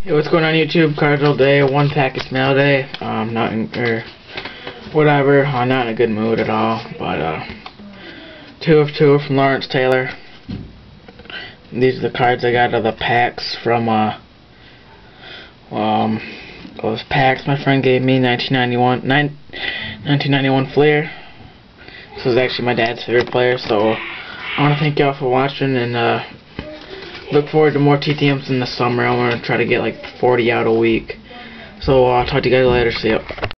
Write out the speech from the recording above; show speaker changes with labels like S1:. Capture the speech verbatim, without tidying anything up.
S1: Hey, what's going on YouTube? Cardinal Day, one package mail day. Um, not in, or whatever. I'm not in a good mood at all. But uh, two of two from Lawrence Taylor. These are the cards I got of the packs from uh, um, those packs my friend gave me. nineteen ninety-one, nineteen ninety-one Flair. This was actually my dad's favorite player. So I want to thank y'all for watching and uh. look forward to more T T Ms in the summer. I'm going to try to get like forty out a week. So I'll talk to you guys later. See ya.